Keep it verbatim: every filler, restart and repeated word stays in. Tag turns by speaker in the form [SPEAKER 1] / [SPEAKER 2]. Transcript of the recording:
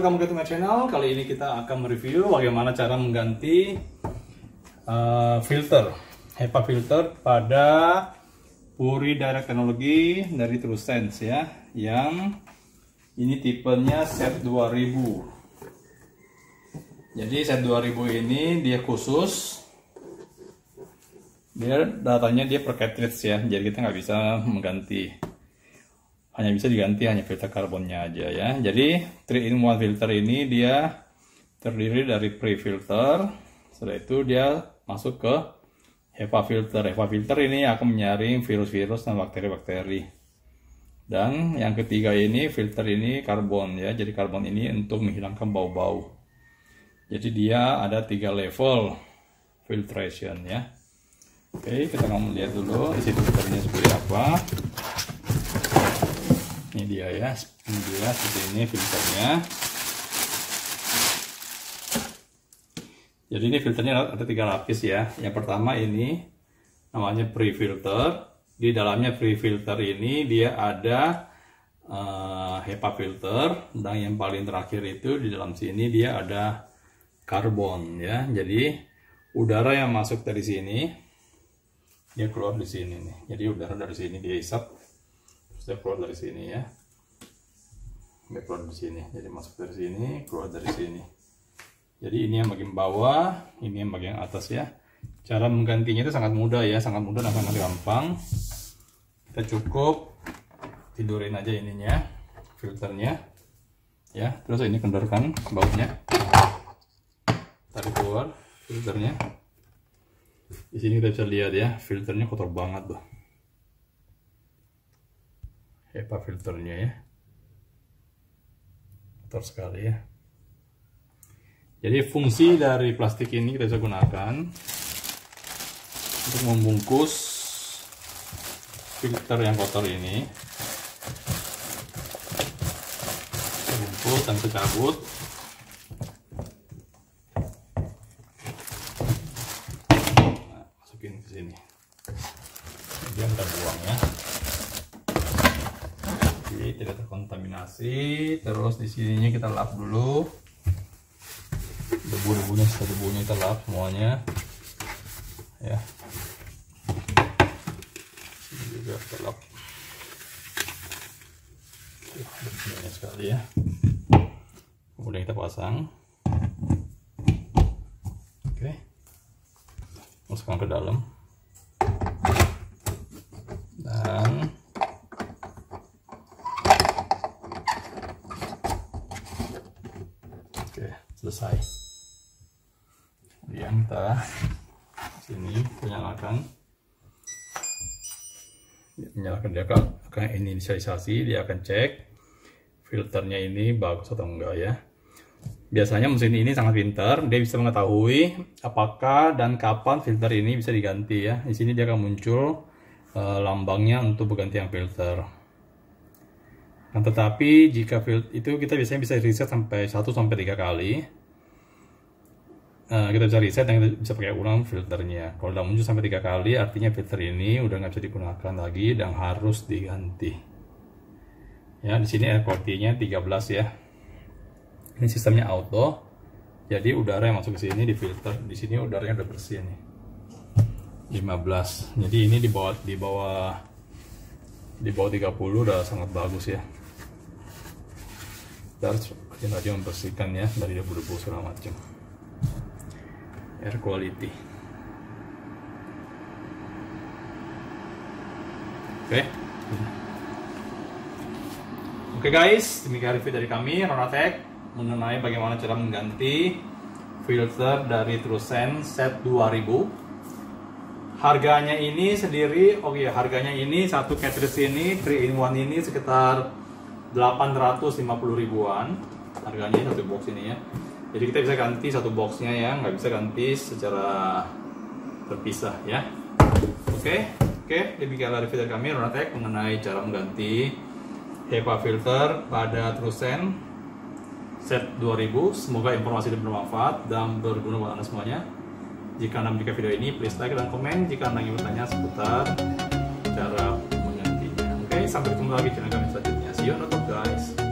[SPEAKER 1] welcome back to my channel. Kali ini kita akan mereview bagaimana cara mengganti uh, filter HEPA filter pada Puri Direct Technology dari TrueSense ya. Yang ini tipenya set dua ribu. Jadi set dua ribu ini dia khusus, dia datanya dia per cartridge ya. Jadi kita nggak bisa mengganti. Hanya bisa diganti hanya filter karbonnya aja ya. Jadi three in one filter ini dia terdiri dari pre-filter. Setelah itu dia masuk ke HEPA filter. HEPA filter ini akan menyaring virus-virus dan bakteri-bakteri. Dan yang ketiga ini filter ini karbon ya. Jadi karbon ini untuk menghilangkan bau-bau. Jadi dia ada tiga level filtration ya. Oke, kita akan lihat dulu isi filternya seperti apa. Ini dia ya, ini dia seperti ini filternya. Jadi ini filternya ada tiga lapis ya. Yang pertama ini namanya pre-filter. Di dalamnya pre-filter ini dia ada uh, HEPA filter. Dan yang paling terakhir itu di dalam sini dia ada karbon ya. Jadi udara yang masuk dari sini dia keluar di sini nih. Jadi udara dari sini dia hisap. Dia keluar dari sini ya, dia keluar dari sini, jadi masuk dari sini, keluar dari sini. Jadi ini yang bagian bawah, ini yang bagian atas ya. Cara menggantinya itu sangat mudah ya, sangat mudah dan sangat gampang. Kita cukup tidurin aja ininya, filternya, ya. Terus ini kendorkan bautnya, tarik keluar filternya. Di sini kita bisa lihat ya, filternya kotor banget tuh. HEPA filternya ya, kotor sekali ya. Jadi fungsi dari plastik ini kita bisa gunakan untuk membungkus filter yang kotor ini. Kita bungkus dan kita cabut. Nah, masukin ke sini. Kemudian kita buang ya. Tidak terkontaminasi. Terus di sininya kita lap dulu, debu-debunya, debunya kita lap semuanya ya. Ini juga kita lap, banyak sekali ya. Kemudian kita pasang. Oke, masukkan ke dalam dan selesai. Kemudian kita sini menyalakan, menyalakan dia akan inisialisasi, dia akan cek filternya ini bagus atau enggak ya. Biasanya mesin ini sangat pintar, dia bisa mengetahui apakah dan kapan filter ini bisa diganti ya. Di sini dia akan muncul uh, lambangnya untuk pergantian filter. Nah, tetapi jika filter itu kita biasanya bisa reset sampai satu sampai tiga kali. Nah, kita bisa reset dan kita bisa pakai ulang filternya. Kalau udah muncul sampai tiga kali, artinya filter ini udah nggak bisa digunakan lagi dan harus diganti. Ya, di sini air quality-nya tiga belas ya. Ini sistemnya auto. Jadi udara yang masuk ke sini di filter, di sini udaranya udah bersih nih. lima belas. Jadi ini di bawah di bawah di bawah tiga puluh udah sangat bagus ya. Kita harus rajin-rajin membersihkan ya dari debu-debu segala macam. Air quality. Oke. Oke guys, demikian review dari kami Ronatech mengenai bagaimana cara mengganti filter dari TrueSense set dua ribu. Harganya ini sendiri, oke okay, harganya ini satu cartridge ini three in one ini sekitar delapan ratus lima puluh ribuan. Harganya satu box ini ya. Jadi kita bisa ganti satu boxnya ya, nggak bisa ganti secara terpisah ya. Oke, okay, oke, okay, demikianlah review dari kami Ronatech mengenai cara mengganti HEPA filter pada TrueSense set dua ribu. Semoga informasi ini bermanfaat dan berguna buat Anda semuanya. Jika Anda menyukai video ini, please like dan komen jika Anda ingin bertanya seputar cara menggantinya. Oke, sampai ketemu lagi di channel kami selanjutnya. See you on top guys.